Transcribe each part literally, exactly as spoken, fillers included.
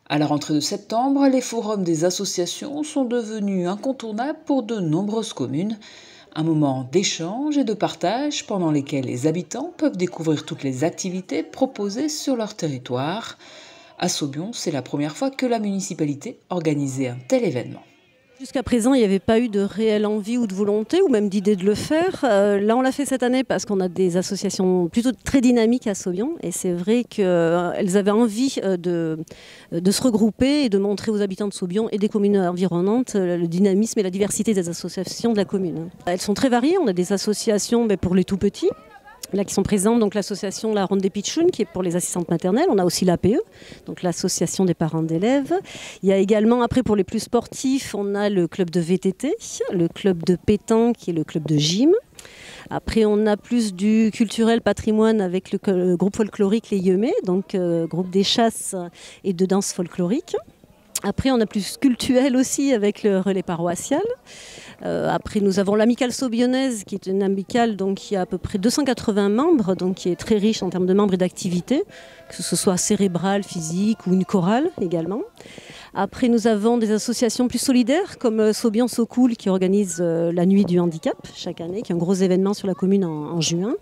À la rentrée de septembre, les forums des associations sont devenus incontournables pour de nombreuses communes. Un moment d'échange et de partage pendant lesquels les habitants peuvent découvrir toutes les activités proposées sur leur territoire. À Saubion, c'est la première fois que la municipalité organisait un tel événement. Jusqu'à présent, il n'y avait pas eu de réelle envie ou de volonté, ou même d'idée de le faire. Euh, là, on l'a fait cette année parce qu'on a des associations plutôt très dynamiques à Saubion. Et c'est vrai qu'elles avaient envie de, de se regrouper et de montrer aux habitants de Saubion et des communes environnantes le dynamisme et la diversité des associations de la commune. Elles sont très variées. On a des associations pour les tout-petits, là qui sont présentes, donc l'association La Ronde des Pitchounes qui est pour les assistantes maternelles. On a aussi l'A P E, donc l'association des parents d'élèves. Il y a également, après pour les plus sportifs, on a le club de V T T, le club de pétanque et le club de gym. Après, on a plus du culturel patrimoine avec le, le groupe folklorique Les Yemés, donc euh, groupe des chasses et de danse folklorique. Après, on a plus cultuel aussi avec le relais paroissial. Euh, après, nous avons l'amicale saubionnaise, qui est une amicale donc, qui a à peu près deux cent quatre-vingts membres, donc qui est très riche en termes de membres et d'activités, que ce soit cérébrale, physique ou une chorale également. Après, nous avons des associations plus solidaires, comme Saubion So Cool, qui organise euh, la nuit du handicap chaque année, qui est un gros événement sur la commune en, en juin.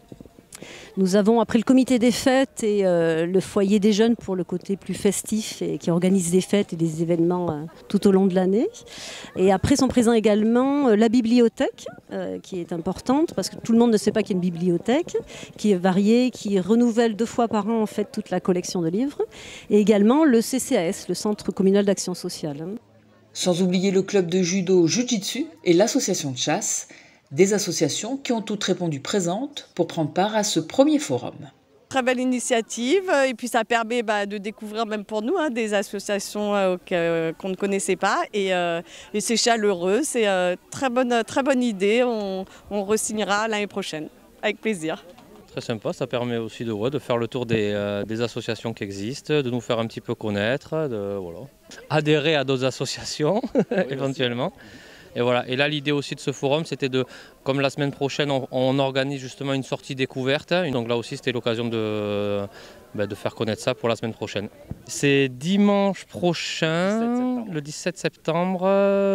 Nous avons après le comité des fêtes et euh, le foyer des jeunes pour le côté plus festif et qui organise des fêtes et des événements euh, tout au long de l'année. Et après sont présents également euh, la bibliothèque euh, qui est importante parce que tout le monde ne sait pas qu'il y a une bibliothèque qui est variée, qui renouvelle deux fois par an en fait toute la collection de livres. Et également le C C A S, le Centre communal d'action sociale. Sans oublier le club de judo Jiu-Jitsu et l'association de chasse, des associations qui ont toutes répondu présentes pour prendre part à ce premier forum. Très belle initiative et puis ça permet bah, de découvrir même pour nous hein, des associations euh, qu'on ne connaissait pas et, euh, et c'est chaleureux, c'est euh, très bonne, très bonne idée, on, on re-signera l'année prochaine avec plaisir. Très sympa, ça permet aussi de, ouais, de faire le tour des, euh, des associations qui existent, de nous faire un petit peu connaître, de voilà, adhérer à d'autres associations oui, éventuellement. Et voilà. Et là, l'idée aussi de ce forum, c'était de, comme la semaine prochaine, on, on organise justement une sortie découverte. Donc là aussi, c'était l'occasion de, ben, de faire connaître ça pour la semaine prochaine. C'est dimanche prochain, le dix-sept septembre,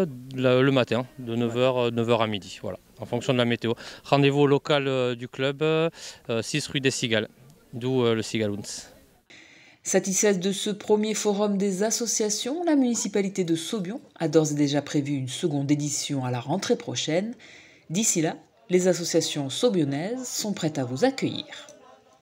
le, le matin, de neuf heures à midi, voilà, en fonction de la météo. Rendez-vous au local euh, du club, euh, six rue des Cigales, d'où euh, le Cigaloons. Satisfaite de ce premier forum des associations, la municipalité de Saubion a d'ores et déjà prévu une seconde édition à la rentrée prochaine. D'ici là, les associations saubionnaises sont prêtes à vous accueillir.